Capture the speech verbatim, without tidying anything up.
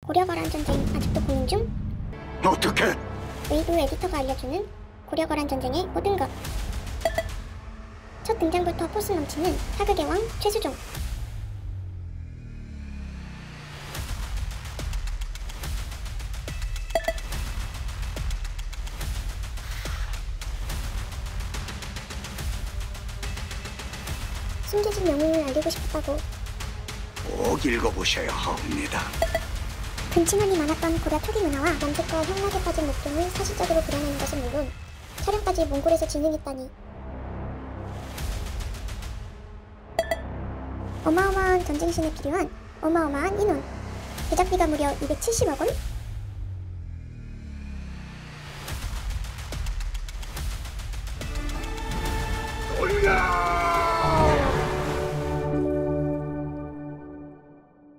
고려거란 전쟁 아직도 고민 중? 어떻게? 웨이브 에디터가 알려주는 고려거란 전쟁의 모든 것. 첫 등장부터 포스 넘치는 사극의 왕 최수종. 숨겨진 영웅을 알리고 싶었다고. 꼭 읽어보셔야 합니다. 근친혼이 많았던 고려 토기 문화와 남색과 향락에 빠진 목동을 사실적으로 그려내는 것은 물론 촬영까지 몽골에서 진행했다니. 어마어마한 전쟁신에 필요한 어마어마한 인원. 제작비가 무려 이백칠십억 원?